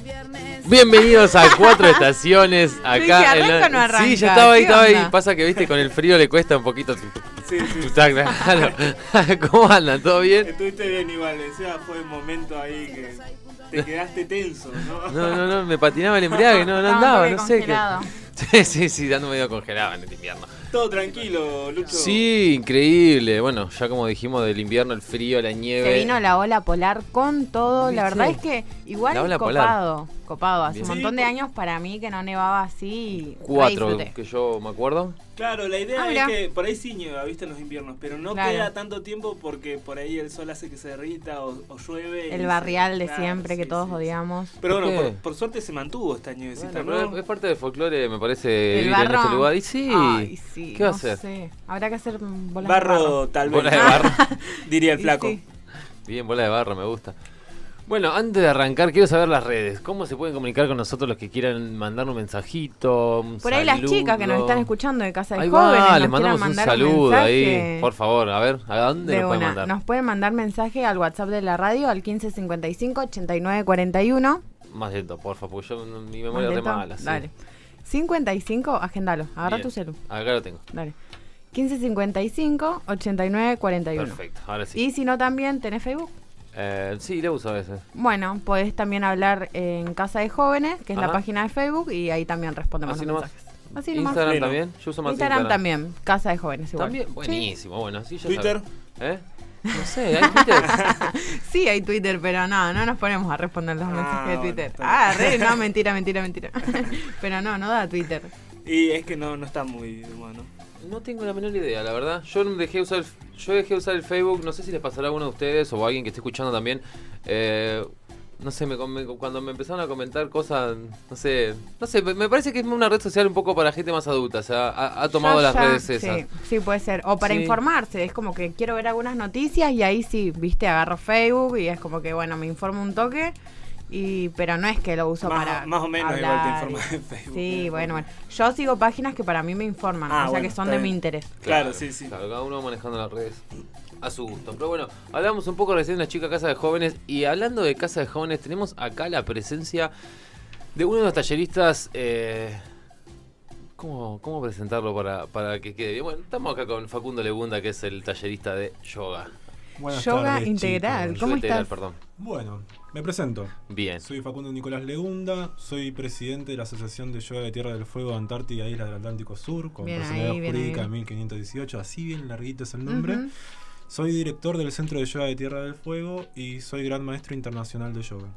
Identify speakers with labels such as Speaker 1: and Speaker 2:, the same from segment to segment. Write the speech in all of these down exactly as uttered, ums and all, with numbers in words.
Speaker 1: Bienvenidos a Cuatro Estaciones. Acá
Speaker 2: Sí,
Speaker 1: en la...
Speaker 2: no arranca.
Speaker 1: Sí, ya estaba ahí,
Speaker 2: ¿Qué
Speaker 1: estaba ahí.
Speaker 2: onda?
Speaker 1: Pasa que, viste, con el frío le cuesta un poquito.
Speaker 3: Sí, sí.
Speaker 1: Claro. ¿Cómo andan? ¿Todo bien?
Speaker 3: Estuviste bien igual, decía, fue un momento ahí que te quedaste tenso, ¿no?
Speaker 1: No, no, no, me patinaba el embriague, no, no
Speaker 2: Estaba
Speaker 1: andaba,
Speaker 2: un
Speaker 1: no
Speaker 2: toque
Speaker 1: sé qué.
Speaker 2: congelado.
Speaker 1: Sí, sí, sí, dando medio congelado en el invierno.
Speaker 3: Todo tranquilo, Lucho.
Speaker 1: Sí, increíble. Bueno, ya como dijimos, del invierno, el frío, la nieve.
Speaker 2: Se vino la ola polar con todo. La
Speaker 1: ¿Viste?
Speaker 2: verdad es que igual
Speaker 1: La ola
Speaker 2: copado. Copado. Hace
Speaker 1: Bien.
Speaker 2: un montón
Speaker 3: Sí,
Speaker 2: de
Speaker 3: por-
Speaker 2: años para mí que no nevaba así.
Speaker 1: Cuatro,
Speaker 2: re disfruté.
Speaker 1: que yo me acuerdo.
Speaker 3: Claro, la idea
Speaker 2: Ah,
Speaker 3: es
Speaker 2: mirá.
Speaker 3: que por ahí sí nieva, viste, en los inviernos, pero no
Speaker 2: Claro.
Speaker 3: queda tanto tiempo porque por ahí el sol hace que se derrita o, o llueve. y
Speaker 2: El
Speaker 3: se-
Speaker 2: barrial de
Speaker 3: claro,
Speaker 2: siempre que
Speaker 3: sí,
Speaker 2: todos
Speaker 3: sí, sí.
Speaker 2: odiamos.
Speaker 3: Pero
Speaker 1: ¿Por
Speaker 3: bueno,
Speaker 1: qué?
Speaker 3: por, por suerte se mantuvo esta nievecita,
Speaker 1: Bueno,
Speaker 3: ¿no?
Speaker 1: pero es parte del folclore, me parece,
Speaker 2: El
Speaker 1: vivir en
Speaker 2: barro.
Speaker 1: este lugar. Y sí,
Speaker 2: Ay, sí,
Speaker 1: ¿qué va a
Speaker 2: no
Speaker 1: hacer?
Speaker 2: sé. Habrá que hacer bolas
Speaker 3: Barro,
Speaker 2: de barro.
Speaker 3: tal vez.
Speaker 1: Bola de barro.
Speaker 3: Diría el
Speaker 2: Y
Speaker 3: flaco.
Speaker 2: sí.
Speaker 1: Bien, bola de barro, me gusta. Bueno, antes de arrancar, quiero saber las redes. ¿Cómo se pueden comunicar con nosotros los que quieran mandar un mensajito? Un
Speaker 2: Por ahí las
Speaker 1: saludo?
Speaker 2: chicas que nos están escuchando de Casa de
Speaker 1: Ahí
Speaker 2: Jóvenes
Speaker 1: va,
Speaker 2: nos
Speaker 1: les
Speaker 2: quieran
Speaker 1: mandamos un
Speaker 2: mandar
Speaker 1: saludo
Speaker 2: mensaje.
Speaker 1: ahí. Por favor, a ver, ¿a dónde
Speaker 2: De
Speaker 1: nos pueden
Speaker 2: una.
Speaker 1: mandar?
Speaker 2: Nos pueden mandar mensaje al WhatsApp de la radio al quince cincuenta y cinco ochenta y nueve cuarenta y uno.
Speaker 1: Más lento, porfa, porque yo, mi memoria es re
Speaker 2: ¿Lento?
Speaker 1: mala. Sí.
Speaker 2: Dale. cincuenta y cinco, agendalo. Agarra
Speaker 1: Bien.
Speaker 2: tu celu.
Speaker 1: Acá lo tengo.
Speaker 2: Dale. quince cincuenta y cinco ochenta y nueve cuarenta y uno.
Speaker 1: Perfecto, ahora sí.
Speaker 2: Y si no, también tenés Facebook.
Speaker 1: Eh, sí, le uso a veces.
Speaker 2: Bueno, podés también hablar en Casa de Jóvenes, que es
Speaker 1: Ajá.
Speaker 2: la página de Facebook, y ahí también respondemos
Speaker 1: Así
Speaker 2: los
Speaker 1: nomás.
Speaker 2: mensajes. Así nomás.
Speaker 1: Instagram
Speaker 3: Pleno.
Speaker 1: también. Yo uso más
Speaker 2: Instagram,
Speaker 1: Instagram.
Speaker 2: también, Casa de Jóvenes igual.
Speaker 1: También,
Speaker 2: Sí.
Speaker 1: buenísimo, bueno, así ya
Speaker 3: Twitter.
Speaker 1: saben. ¿Eh? No sé, ¿hay Twitter?
Speaker 2: Sí, hay Twitter, pero no, no nos ponemos a responder los
Speaker 3: Ah,
Speaker 2: mensajes de
Speaker 3: bueno,
Speaker 2: Twitter.
Speaker 3: está
Speaker 2: Ah, re, no, mentira, mentira, mentira. Pero no, no da Twitter.
Speaker 3: Y es que no, no está muy bueno.
Speaker 1: No tengo la menor idea, la verdad. Yo dejé de usar el, yo dejé de usar el Facebook, no sé si les pasará a uno de ustedes o a alguien que esté escuchando también. Eh, no sé, me, me- cuando me empezaron a comentar cosas, no sé, no sé, me me parece que es una red social un poco para gente más adulta, o sea, ha, ha tomado
Speaker 2: Yo
Speaker 1: las
Speaker 2: ya-
Speaker 1: redes esas.
Speaker 2: Sí, sí, puede ser. O para
Speaker 1: Sí.
Speaker 2: informarse, es como que quiero ver algunas noticias y ahí sí, viste, agarro Facebook y es como que, bueno, me informo un toque. Y, pero no es que lo uso
Speaker 3: Más-
Speaker 2: para
Speaker 3: más o menos igual te
Speaker 2: hablar
Speaker 3: informas
Speaker 2: y-
Speaker 3: en Facebook.
Speaker 2: Sí, bueno, bueno. Yo sigo páginas que para mí me informan,
Speaker 3: Ah,
Speaker 2: o sea
Speaker 3: bueno,
Speaker 2: que son
Speaker 3: está
Speaker 2: de
Speaker 3: bien.
Speaker 2: mi interés.
Speaker 3: Claro, sí, sí.
Speaker 1: Claro, cada uno va manejando las redes a su gusto. Pero bueno, hablamos un poco recién de una chica Casa de Jóvenes. Y hablando de Casa de Jóvenes, tenemos acá la presencia de uno de los talleristas. Eh, ¿cómo, ¿Cómo presentarlo para, para que quede bien? Bueno, estamos acá con Facundo Legunda, que es el tallerista de yoga.
Speaker 4: Buenas
Speaker 2: Yoga
Speaker 4: tardes,
Speaker 2: integral,
Speaker 4: chicos.
Speaker 2: ¿cómo
Speaker 1: Yoga integral,
Speaker 2: estás?
Speaker 1: perdón.
Speaker 4: Bueno, me presento.
Speaker 1: Bien.
Speaker 4: Soy Facundo Nicolás Legunda, soy presidente de la Asociación de Yoga de Tierra del Fuego, Antártida e Islas del Atlántico Sur, con
Speaker 2: Bien
Speaker 4: personalidad
Speaker 2: ahí, bien
Speaker 4: jurídica
Speaker 2: ahí.
Speaker 4: mil quinientos dieciocho, así bien larguito es el nombre.
Speaker 2: Ujú.
Speaker 4: Soy director del Centro de Yoga de Tierra del Fuego y soy gran maestro internacional de yoga.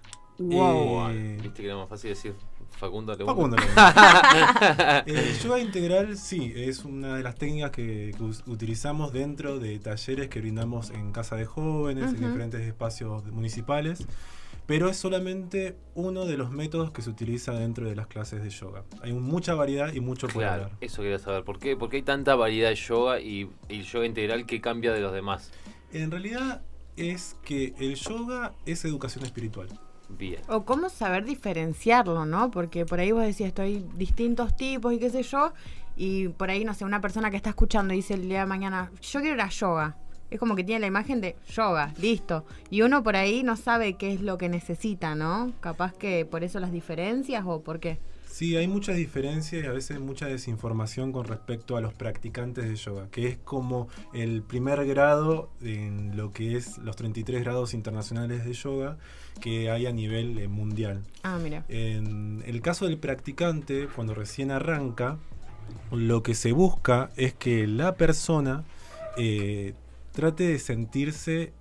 Speaker 2: Wow.
Speaker 4: Eh,
Speaker 1: Viste que era más fácil decir Facundo Legunda.
Speaker 4: Facundo Legunda. El yoga integral, sí, es una de las técnicas que, que us- utilizamos dentro de talleres que brindamos en Casa de Jóvenes, en
Speaker 2: Ujú.
Speaker 4: diferentes espacios municipales, pero es solamente uno de los métodos que se utiliza dentro de las clases de yoga. Hay mucha variedad y mucho por
Speaker 1: Claro,
Speaker 4: hablar.
Speaker 1: eso quería saber. ¿Por qué? ¿Por qué hay tanta variedad de yoga y el yoga integral que cambia de los demás?
Speaker 4: En realidad es que el yoga es educación espiritual.
Speaker 1: Bien.
Speaker 2: O cómo saber diferenciarlo, ¿no? Porque por ahí vos decías, estoy distintos tipos y qué sé yo, y por ahí, no sé, una persona que está escuchando y dice el día de mañana, yo quiero ir a yoga. Es como que tiene la imagen de yoga, listo. Y uno por ahí no sabe qué es lo que necesita, ¿no? Capaz que por eso las diferencias o por qué.
Speaker 4: Sí, hay muchas diferencias y a veces mucha desinformación con respecto a los practicantes de yoga, que es como el primer grado en lo que es los treinta y tres grados internacionales de yoga que hay a nivel eh, mundial.
Speaker 2: Ah, mira.
Speaker 4: En el caso del practicante, cuando recién arranca, lo que se busca es que la persona eh, trate de sentirse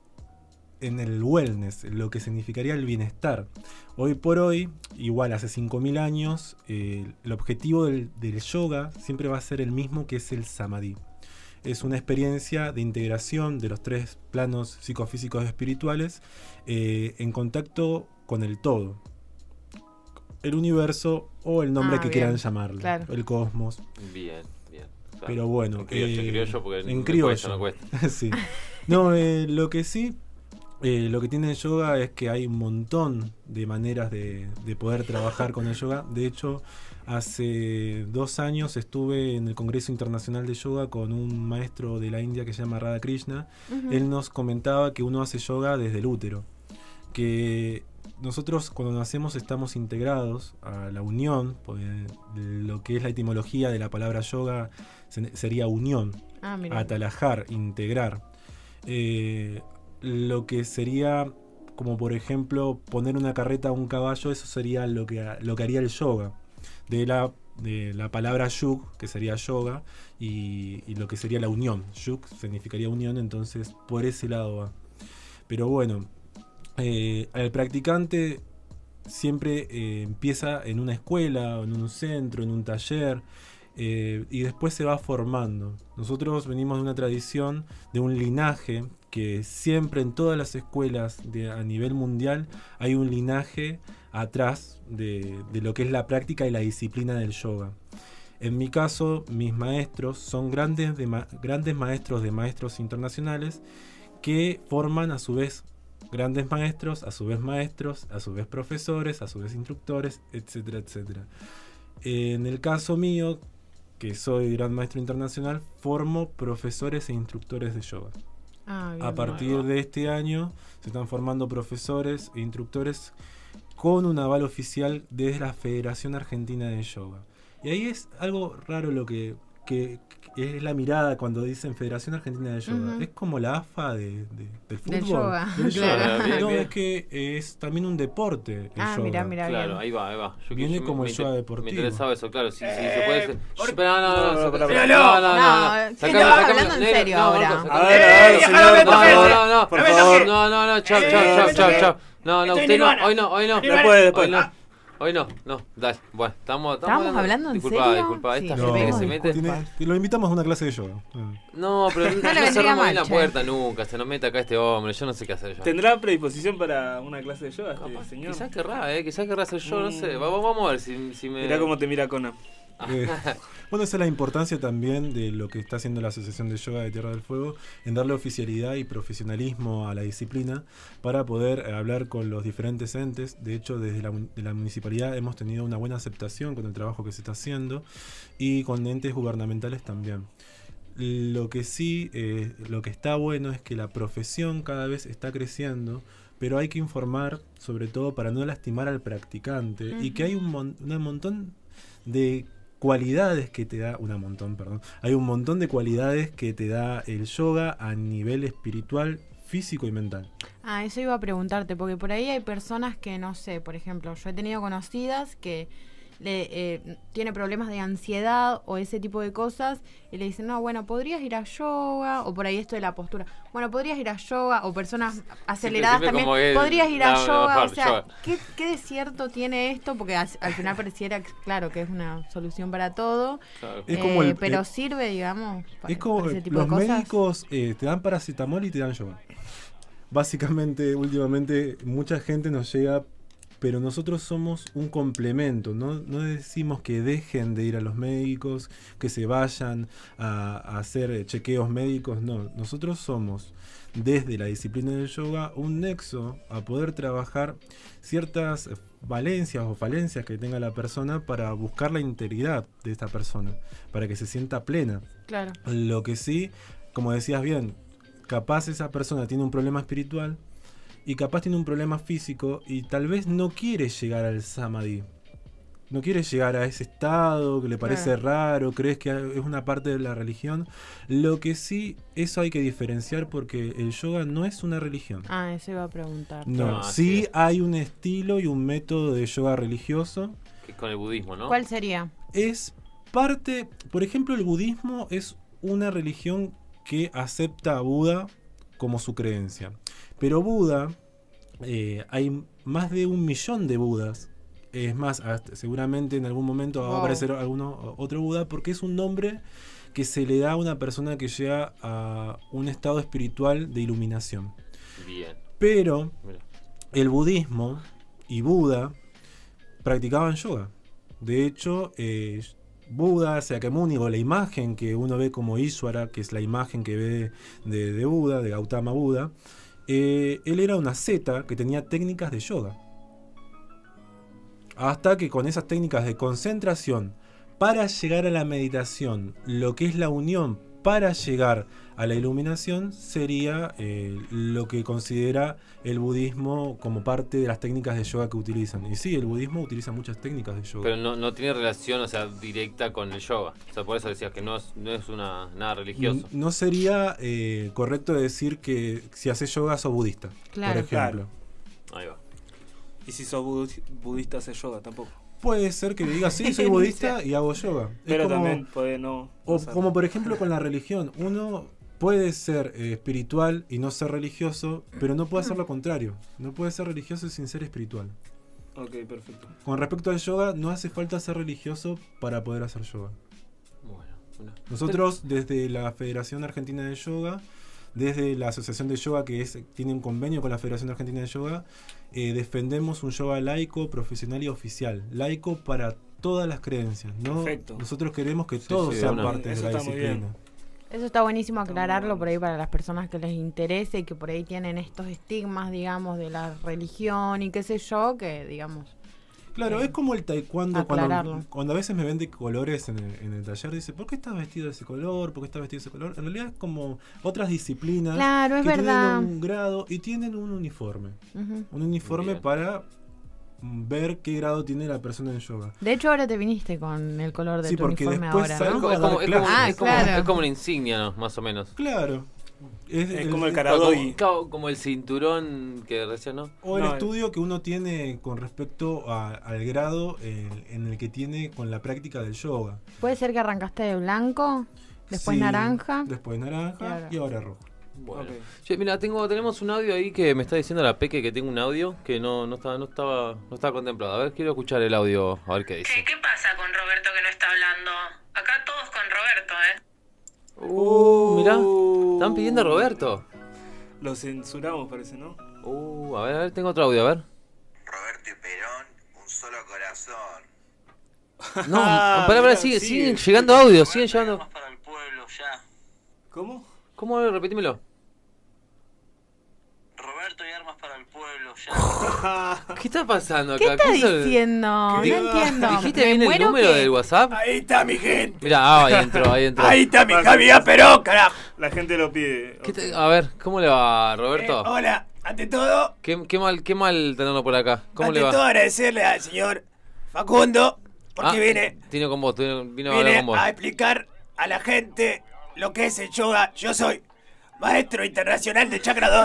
Speaker 4: en el wellness, lo que significaría el bienestar. Hoy por hoy, igual hace cinco mil años, eh, el objetivo del, del yoga siempre va a ser el mismo, que es el samadhi. Es una experiencia de integración de los tres planos psicofísicos espirituales eh, en contacto con el todo. El universo o el nombre
Speaker 2: Ah,
Speaker 4: que
Speaker 2: bien,
Speaker 4: quieran llamarlo.
Speaker 2: claro.
Speaker 4: El cosmos.
Speaker 1: Bien, bien. Claro.
Speaker 4: Pero bueno.
Speaker 1: En criollo, en
Speaker 4: eh,
Speaker 1: criollo, porque
Speaker 4: en
Speaker 1: me
Speaker 4: criollo.
Speaker 1: cuesta, no cuesta.
Speaker 4: Sí. No, eh, lo que sí, eh, lo que tiene el yoga es que hay un montón de maneras de, de poder trabajar con el yoga. De hecho, hace dos años estuve en el Congreso Internacional de Yoga con un maestro de la India que se llama Radha Krishna.
Speaker 2: Ujú.
Speaker 4: Él nos comentaba que uno hace yoga desde el útero, que nosotros cuando nacemos estamos integrados a la unión, porque lo que es la etimología de la palabra yoga se- sería unión,
Speaker 2: Ah, mira.
Speaker 4: atalajar, integrar. Eh, lo que sería, como por ejemplo, poner una carreta a un caballo, eso sería lo que, lo que haría el yoga. De la, de la palabra yug, que sería yoga, y, y lo que sería la unión. Yug significaría unión, entonces por ese lado va. Pero bueno, eh, el practicante siempre eh, empieza en una escuela, en un centro, en un taller, eh, y después se va formando. Nosotros venimos de una tradición, de un linaje, que siempre en todas las escuelas de, a nivel mundial hay un linaje atrás de, de lo que es la práctica y la disciplina del yoga. En mi caso, mis maestros son grandes, de ma- grandes maestros de maestros internacionales que forman a su vez grandes maestros, a su vez maestros, a su vez profesores, a su vez instructores, etcétera, etcétera. En el caso mío, que soy gran maestro internacional, formo profesores e instructores de yoga.
Speaker 2: Ah, bien,
Speaker 4: A
Speaker 2: bien.
Speaker 4: partir de este año se están formando profesores e instructores con un aval oficial desde la Federación Argentina de Yoga. Y ahí es algo raro lo que, que, que es la mirada cuando dicen Federación Argentina de Yoga.
Speaker 2: Ujú.
Speaker 4: Es como la A F A de, de- del fútbol.
Speaker 2: Del yoga,
Speaker 4: Del
Speaker 2: claro.
Speaker 4: yoga.
Speaker 1: Bien,
Speaker 4: No,
Speaker 1: bien.
Speaker 4: es que es también un deporte el
Speaker 2: Ah,
Speaker 4: yoga.
Speaker 2: mira, mira.
Speaker 1: Claro,
Speaker 2: bien.
Speaker 1: ahí va, ahí va. Yo,
Speaker 4: Viene
Speaker 1: yo
Speaker 4: como
Speaker 1: me,
Speaker 4: el
Speaker 1: me
Speaker 4: yoga
Speaker 1: inter-
Speaker 4: deportivo.
Speaker 1: Me interesaba eso, claro. Si, si
Speaker 3: Eh,
Speaker 1: se puede.
Speaker 3: ¿por
Speaker 1: Shh, pero no, no, no,
Speaker 3: No,
Speaker 1: no,
Speaker 3: no,
Speaker 1: no,
Speaker 3: pero-
Speaker 1: no, no, no,
Speaker 2: No,
Speaker 1: no.
Speaker 2: que
Speaker 1: Sacame,
Speaker 2: estamos
Speaker 1: sacame,
Speaker 2: hablando en
Speaker 1: nene,
Speaker 2: serio
Speaker 1: no,
Speaker 2: ahora.
Speaker 1: Marcos,
Speaker 3: A
Speaker 1: sacame.
Speaker 3: ver, a ver,
Speaker 1: No,
Speaker 3: señor,
Speaker 1: no,
Speaker 3: por
Speaker 1: no,
Speaker 3: favor.
Speaker 1: no, no,
Speaker 3: Por
Speaker 1: no,
Speaker 3: favor.
Speaker 1: no, no, no, chao,
Speaker 3: Eh,
Speaker 1: chao, chao,
Speaker 3: me
Speaker 1: chao,
Speaker 3: toqué.
Speaker 1: chao. No, no,
Speaker 3: Estoy
Speaker 1: usted no,
Speaker 3: nirvana.
Speaker 1: hoy no, hoy no.
Speaker 3: Después, después.
Speaker 1: Hoy no.
Speaker 3: Ah.
Speaker 1: Hoy no, no, dale. Bueno, estamos.
Speaker 2: ¿Estábamos hablando en
Speaker 1: disculpa,
Speaker 2: serio?
Speaker 1: Disculpa, esta
Speaker 2: Sí,
Speaker 1: gente que
Speaker 2: pedimos
Speaker 1: se mete.
Speaker 2: disculpas.
Speaker 4: Tiene- lo invitamos a una clase de yoga. Ah.
Speaker 1: No, pero no,
Speaker 2: le
Speaker 1: no
Speaker 2: vendría
Speaker 1: cerramos ahí
Speaker 2: mal,
Speaker 1: la
Speaker 2: che.
Speaker 1: puerta nunca. Se nos mete acá este hombre. Yo no sé qué hacer yo.
Speaker 3: ¿Tendrá predisposición para una clase de yoga este
Speaker 1: Capaz,
Speaker 3: señor?
Speaker 1: quizás querrá, eh. Quizás querrá hacer yo, no sé.
Speaker 3: Mm.
Speaker 1: Va- Vamos a ver si, si me.
Speaker 3: Mirá cómo te mira Conan.
Speaker 4: Eh, bueno, esa es la importancia también de lo que está haciendo la Asociación de Yoga de Tierra del Fuego, en darle oficialidad y profesionalismo a la disciplina para poder eh, hablar con los diferentes entes. De hecho, desde la, mun- de la municipalidad hemos tenido una buena aceptación con el trabajo que se está haciendo y con entes gubernamentales también. Lo que sí, eh, lo que está bueno es que la profesión cada vez está creciendo, pero hay que informar, sobre todo para no lastimar al practicante, y que hay un, mon- un montón de cualidades que te da, una montón, perdón, hay un montón de cualidades que te da el yoga a nivel espiritual, físico y mental.
Speaker 2: Ah, eso iba a preguntarte, porque por ahí hay personas que, no sé, por ejemplo, yo he tenido conocidas que le, eh, tiene problemas de ansiedad o ese tipo de cosas, y le dicen, no, bueno, podrías ir a yoga, o por ahí esto de la postura, bueno, podrías ir a yoga, o personas aceleradas
Speaker 1: siempre
Speaker 2: también,
Speaker 1: como es
Speaker 2: podrías ir a
Speaker 1: la
Speaker 2: yoga,
Speaker 1: mejor,
Speaker 2: o sea,
Speaker 1: yoga.
Speaker 2: ¿qué, ¿qué de cierto tiene esto? Porque al, al final pareciera, que, claro, que es una solución para todo,
Speaker 1: Claro.
Speaker 4: Es como
Speaker 2: eh,
Speaker 4: el-
Speaker 2: pero
Speaker 4: eh,
Speaker 2: sirve, digamos, para,
Speaker 4: Es como
Speaker 2: para ese tipo
Speaker 4: los
Speaker 2: de cosas.
Speaker 4: médicos eh, te dan paracetamol y te dan yoga. Básicamente, últimamente, mucha gente nos llega, pero nosotros somos un complemento. No, no decimos que dejen de ir a los médicos, que se vayan a, a hacer eh, chequeos médicos. No, nosotros somos, desde la disciplina del yoga, un nexo a poder trabajar ciertas valencias o falencias que tenga la persona para buscar la integridad de esta persona, para que se sienta plena.
Speaker 2: Claro.
Speaker 4: Lo que sí, como decías bien, capaz esa persona tiene un problema espiritual y capaz tiene un problema físico y tal vez no quiere llegar al samadhi. No quiere llegar a ese estado que le parece
Speaker 2: Claro.
Speaker 4: raro, crees que es una parte de la religión. Lo que sí, eso hay que diferenciar porque el yoga no es una religión.
Speaker 2: Ah, eso iba a preguntar.
Speaker 4: No,
Speaker 1: Ah,
Speaker 4: sí
Speaker 1: sí.
Speaker 4: hay un estilo y un método de yoga religioso.
Speaker 1: Que con el budismo, ¿no?
Speaker 2: ¿Cuál sería?
Speaker 4: Es parte, por ejemplo, el budismo es una religión que acepta a Buda como su creencia. Pero Buda, eh, hay más de un millón de Budas. Es más, hasta- seguramente en algún momento va a
Speaker 2: Wow.
Speaker 4: aparecer alguno, otro Buda, porque es un nombre que se le da a una persona que llega a un estado espiritual de iluminación.
Speaker 1: Bien.
Speaker 4: Pero
Speaker 1: Mira.
Speaker 4: el budismo y Buda practicaban yoga. De hecho, eh, Buda, Shakyamuni, o la imagen que uno ve como Ishvara, que es la imagen que ve de, de Buda, de Gautama Buda, eh, él era una asceta que tenía técnicas de yoga. Hasta que con esas técnicas de concentración, para llegar a la meditación, lo que es la unión para llegar a la iluminación sería eh, lo que considera el budismo como parte de las técnicas de yoga que utilizan. Y sí, el budismo utiliza muchas técnicas de yoga.
Speaker 1: Pero no, no tiene relación, o sea, directa con el yoga. O sea, por eso decías que no es, no es una, nada religioso.
Speaker 4: No sería eh, correcto decir que si haces yoga sos budista,
Speaker 2: Claro.
Speaker 4: por ejemplo.
Speaker 1: Ahí va.
Speaker 3: Y si sos budi- budista, haces yoga tampoco.
Speaker 4: Puede ser que digas, sí, soy budista y hago yoga. Es
Speaker 3: Pero
Speaker 4: como-
Speaker 3: también puede no.
Speaker 4: O
Speaker 3: no ser.
Speaker 4: como por ejemplo con la religión, uno puede ser eh, espiritual y no ser religioso, pero no puede hacer lo contrario. No puede ser religioso sin ser espiritual.
Speaker 3: Ok, perfecto.
Speaker 4: Con respecto al yoga, no hace falta ser religioso para poder hacer yoga.
Speaker 1: Bueno, una-
Speaker 4: Nosotros desde la Federación Argentina de Yoga, desde la Asociación de Yoga que es, tiene un convenio con la Federación Argentina de Yoga, eh, defendemos un yoga laico, profesional y oficial. Laico para todas las creencias, ¿no?
Speaker 3: Perfecto.
Speaker 4: Nosotros queremos que
Speaker 1: Sí,
Speaker 4: todos
Speaker 1: sí,
Speaker 4: sean
Speaker 1: una-
Speaker 4: parte de
Speaker 3: Eso
Speaker 4: la
Speaker 3: está muy bien.
Speaker 4: disciplina.
Speaker 2: Eso está buenísimo aclararlo por ahí para las personas que les interese y que por ahí tienen estos estigmas, digamos, de la religión y qué sé yo, que digamos...
Speaker 4: Claro,
Speaker 2: eh,
Speaker 4: es como el taekwondo
Speaker 2: aclararlo.
Speaker 4: cuando, cuando a veces me vende colores en el, en el taller, dice, ¿por qué estás vestido de ese color? ¿Por qué estás vestido de ese color? En realidad es como otras disciplinas
Speaker 2: Claro, es
Speaker 4: que
Speaker 2: verdad.
Speaker 4: tienen un grado y tienen un uniforme.
Speaker 2: Ujú.
Speaker 4: Un uniforme
Speaker 1: Bien.
Speaker 4: para mm, ver qué grado tiene la persona en yoga.
Speaker 2: De hecho, ahora te viniste con el color de
Speaker 4: Sí,
Speaker 2: tu
Speaker 4: porque
Speaker 2: uniforme
Speaker 4: después
Speaker 2: ahora,
Speaker 4: salgo
Speaker 1: Es
Speaker 2: ¿no?
Speaker 1: como, es como- es como-
Speaker 2: Ah,
Speaker 1: es como-
Speaker 2: claro.
Speaker 1: es como una insignia, ¿no? Más o menos.
Speaker 4: Claro. Es,
Speaker 3: Es
Speaker 4: el-
Speaker 3: como el
Speaker 4: el-
Speaker 3: cara- Karadoi.
Speaker 1: Como, como el cinturón que recién, ¿no?
Speaker 4: o el
Speaker 3: No,
Speaker 4: estudio que uno tiene con respecto a- al grado en, en el que tiene con la práctica del yoga.
Speaker 2: Puede ser que arrancaste de blanco, después
Speaker 4: Sí,
Speaker 2: naranja.
Speaker 4: Después naranja
Speaker 2: Claro.
Speaker 4: y ahora rojo.
Speaker 1: Bueno.
Speaker 3: Ok.
Speaker 1: Che, mira, tengo, tenemos un audio ahí que me está diciendo la Peque que tengo un audio que no, no estaba, no estaba, no estaba contemplado. A ver, quiero escuchar el audio, a ver qué dice.
Speaker 5: ¿Qué, ¿Qué pasa con Roberto que no está hablando? Acá todos con Roberto, ¿eh?
Speaker 1: Uh, mirá, están pidiendo a Roberto.
Speaker 3: Lo censuramos, parece, ¿no?
Speaker 1: Uh, a ver, a ver, tengo otro audio, a ver.
Speaker 6: Roberto y Perón, un solo corazón.
Speaker 1: No,
Speaker 3: Ah,
Speaker 1: pará, pará,
Speaker 3: mirá,
Speaker 1: sigue,
Speaker 3: sigue.
Speaker 1: siguen llegando audios, siguen llegando.
Speaker 6: Más para el pueblo ya.
Speaker 3: ¿Cómo?
Speaker 1: ¿Cómo? Repetímelo.
Speaker 6: Roberto y armas para el pueblo ya.
Speaker 1: ¿Qué está pasando
Speaker 2: ¿Qué
Speaker 1: acá?
Speaker 2: está
Speaker 1: es el-
Speaker 2: diciendo? No
Speaker 3: ¿Qué?
Speaker 2: entiendo.
Speaker 1: ¿Dijiste
Speaker 2: Me
Speaker 1: bien el
Speaker 2: muero
Speaker 1: número
Speaker 2: que-
Speaker 1: del WhatsApp?
Speaker 7: Ahí está mi gente.
Speaker 1: Mirá, ah, ahí entró, ahí entró.
Speaker 7: Ahí está mi
Speaker 3: Pasa.
Speaker 7: Javier Perón, carajo.
Speaker 3: La gente lo pide.
Speaker 1: ¿Qué
Speaker 3: Ok.
Speaker 1: te- a ver, ¿cómo le va,
Speaker 7: Eh,
Speaker 1: Roberto?
Speaker 7: hola, ante todo,
Speaker 1: ¿Qué, qué mal, qué mal tenerlo por acá. ¿Cómo
Speaker 7: ante
Speaker 1: le va?
Speaker 7: todo agradecerle al señor Facundo porque
Speaker 1: Ah,
Speaker 7: viene,
Speaker 1: Vino con vos, vino, vino a hablar
Speaker 7: viene
Speaker 1: con vos.
Speaker 7: a explicar a la gente lo que es el yoga. Yo soy maestro internacional de Chakra dos.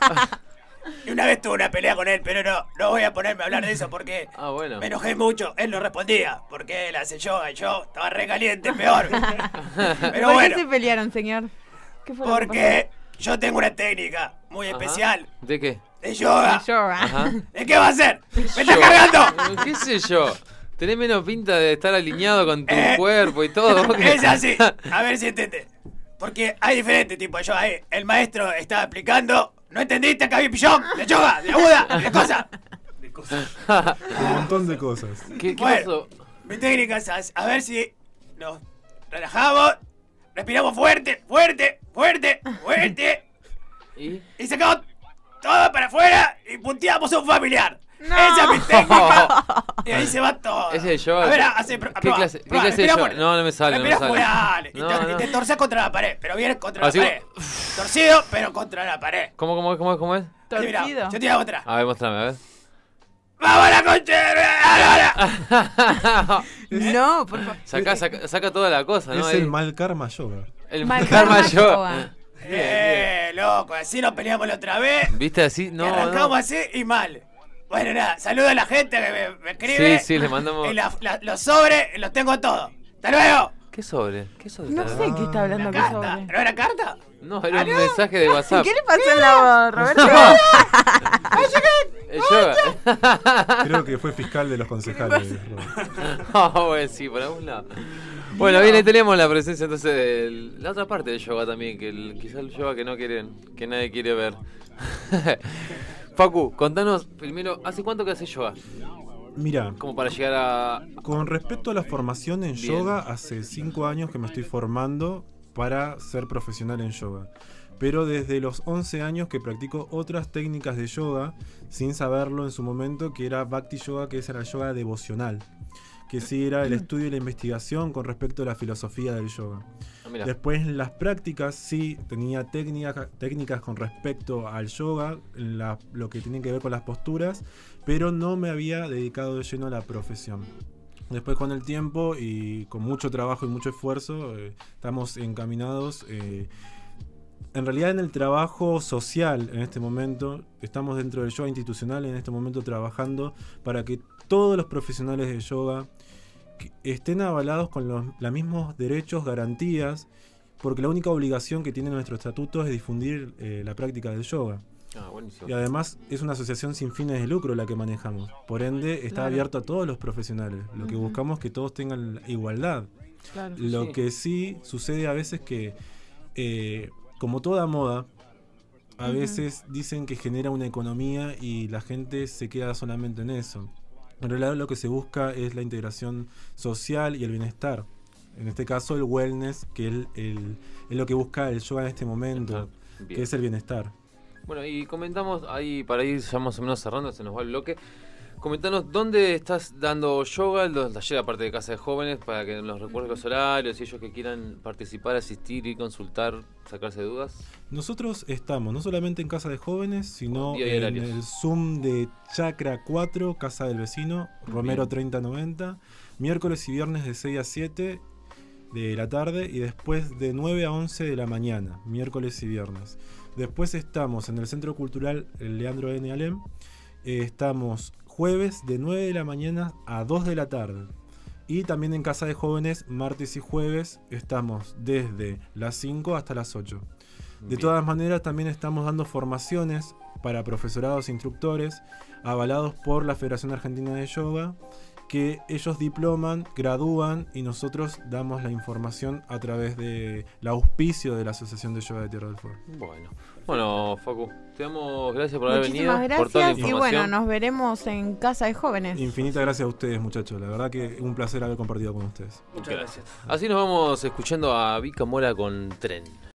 Speaker 7: Y una vez tuve una pelea con él, pero no, no voy a ponerme a hablar de eso porque
Speaker 1: Ah, bueno.
Speaker 7: me enojé mucho. Él no respondía porque él hace yoga y yo estaba re caliente, peor. Pero
Speaker 2: ¿Por
Speaker 7: bueno,
Speaker 2: qué se pelearon, señor? ¿Qué fue lo que
Speaker 7: porque yo tengo una técnica muy
Speaker 1: Ajá.
Speaker 7: especial
Speaker 1: ¿De qué?
Speaker 7: de yoga.
Speaker 2: pasó? Yoga.
Speaker 1: Ajá.
Speaker 7: ¿De qué va a ser? ¡Me está
Speaker 1: Yo.
Speaker 7: cargando!
Speaker 1: ¿Qué sé yo? Tenés menos pinta de estar alineado con tu
Speaker 7: Eh.
Speaker 1: cuerpo y todo. ¿vos qué?
Speaker 7: Es así. A ver si entiende. Porque hay diferentes tipos de yoga ahí. El maestro estaba explicando. ¿No entendiste? Acá había pillón, de yoga, de aguda, de cosas.
Speaker 3: De cosas.
Speaker 4: Un montón de cosas.
Speaker 1: ¿Qué, qué
Speaker 7: Bueno.
Speaker 1: pasó?
Speaker 7: Mi técnica es as- a ver si nos relajamos, respiramos fuerte, fuerte, fuerte, fuerte.
Speaker 1: ¿Y?
Speaker 7: Y sacamos todo para afuera y punteamos a un familiar. Esa es mi técnica. Y ahí se va todo.
Speaker 1: Ese es yoga.
Speaker 7: A ver, hace. pr-
Speaker 1: ¿Qué
Speaker 7: prueba,
Speaker 1: clase, qué
Speaker 7: prueba,
Speaker 1: clase de
Speaker 7: respira
Speaker 1: yoga?
Speaker 7: fuerte.
Speaker 1: No, no me sale, no me
Speaker 7: Respira
Speaker 1: sale.
Speaker 7: fuerte, dale. Y
Speaker 1: No,
Speaker 7: te,
Speaker 1: no.
Speaker 7: y te torces contra la pared, pero vienes contra
Speaker 1: Así
Speaker 7: la pared. Torcido, pero contra la pared.
Speaker 1: ¿Cómo, cómo, cómo, cómo es?
Speaker 7: Así, mirá,
Speaker 2: Torcido.
Speaker 7: yo te hago otra.
Speaker 1: A ver, mostrame, a ver.
Speaker 7: ¡Vamos a la concha!
Speaker 2: No, por favor.
Speaker 1: Saca, saca, saca toda la cosa, ¿no?
Speaker 4: Es
Speaker 1: Ahí.
Speaker 4: el mal karma yoga.
Speaker 1: El
Speaker 2: Mal
Speaker 1: karma
Speaker 2: karma
Speaker 1: yoga.
Speaker 2: yoga.
Speaker 7: Eh, loco, así nos peleamos la otra vez.
Speaker 1: ¿Viste así?
Speaker 7: y
Speaker 1: No,
Speaker 7: arrancamos
Speaker 1: no.
Speaker 7: así y mal. Bueno, nada, saludo a la gente que me, me escribe.
Speaker 1: Sí, sí, le mandamos.
Speaker 7: Y la- la- los sobres los tengo todos. ¡Hasta luego!
Speaker 1: ¿Qué sobre? ¿Qué sobre?
Speaker 2: No
Speaker 1: está
Speaker 2: sé
Speaker 1: hablando?
Speaker 2: qué está hablando
Speaker 7: ¿La
Speaker 2: que
Speaker 7: carta?
Speaker 2: sobre.
Speaker 7: ¿No era carta?
Speaker 1: No, era un mensaje de WhatsApp.
Speaker 2: ¿Qué le pasó en la voz, Roberto?
Speaker 1: El yoga.
Speaker 4: Creo que fue fiscal de los concejales. Robert.
Speaker 1: Ah, bueno, sí, por algún lado. Bueno, bien, ahí tenemos la presencia entonces de la otra parte del yoga también, que el, quizá el yoga que no quieren, que nadie quiere ver. Facu, contanos primero, ¿hace cuánto que haces yoga?
Speaker 4: Mira,
Speaker 1: Como para llegar a...
Speaker 4: con respecto a la formación en
Speaker 1: Bien.
Speaker 4: yoga, hace cinco años que me estoy formando para ser profesional en yoga. Pero desde los once años que practico otras técnicas de yoga, sin saberlo en su momento, que era Bhakti Yoga, que ese era el yoga devocional. que sí era el estudio y la investigación con respecto a la filosofía del yoga.
Speaker 1: Ah, mirá.
Speaker 4: Después en las prácticas sí tenía técnica, técnicas con respecto al yoga, la, lo que tiene que ver con las posturas, pero no me había dedicado de lleno a la profesión. Después con el tiempo y con mucho trabajo y mucho esfuerzo eh, estamos encaminados eh, en realidad en el trabajo social en este momento. Estamos dentro del yoga institucional en este momento trabajando para que todos los profesionales de yoga que estén avalados con los, los mismos derechos, garantías, porque la única obligación que tiene nuestro estatuto es difundir eh, la práctica del yoga.
Speaker 1: Ah, buenísimo.
Speaker 4: Y además es una asociación sin fines de lucro la que manejamos. Por ende está
Speaker 2: Claro.
Speaker 4: abierto a todos los profesionales. Lo que
Speaker 2: Ujú.
Speaker 4: buscamos es que todos tengan igualdad.
Speaker 2: Claro.
Speaker 4: Lo
Speaker 1: Sí.
Speaker 4: que sí sucede a veces que, eh, como toda moda, a
Speaker 2: Ujú.
Speaker 4: veces dicen que genera una economía y la gente se queda solamente en eso. En realidad lo que se busca es la integración social y el bienestar. En este caso el wellness, que es, el, el- es lo que busca el yoga en este momento,
Speaker 1: Bien.
Speaker 4: que es el bienestar.
Speaker 1: Bueno, y comentamos ahí, para ir ya más o menos cerrando, se nos va el bloque. Comentanos dónde estás dando yoga, los talleres aparte de Casa de Jóvenes, para que nos recuerden los horarios y ellos que quieran participar, asistir y consultar, sacarse dudas.
Speaker 4: Nosotros estamos no solamente en Casa de Jóvenes, sino
Speaker 1: Día y
Speaker 4: en
Speaker 1: horarios.
Speaker 4: el Zoom de Chakra cuatro, Casa del Vecino, Romero
Speaker 1: Bien.
Speaker 4: treinta noventa, miércoles y viernes de seis a siete de la tarde y después de nueve a once de la mañana, miércoles y viernes. Después estamos en el Centro Cultural Leandro N. Alem, eh, estamos jueves de nueve de la mañana a dos de la tarde. Y también en Casa de Jóvenes, martes y jueves, estamos desde las cinco hasta las ocho. De
Speaker 1: Bien.
Speaker 4: todas maneras, también estamos dando formaciones para profesorados e instructores avalados por la Federación Argentina de Yoga, que ellos diploman, gradúan y nosotros damos la información a través del auspicio de la Asociación de Yoga de Tierra del Fuego.
Speaker 1: Bueno, bueno, Facu, te damos gracias por haber
Speaker 2: Muchísimas
Speaker 1: venido, por toda la
Speaker 2: gracias y
Speaker 1: información.
Speaker 2: bueno, nos veremos en Casa de Jóvenes.
Speaker 4: Infinitas gracias a ustedes, muchachos. La verdad que un placer haber compartido con ustedes.
Speaker 3: Muchas gracias.
Speaker 1: Así nos vamos escuchando a Vika Mora con Tren.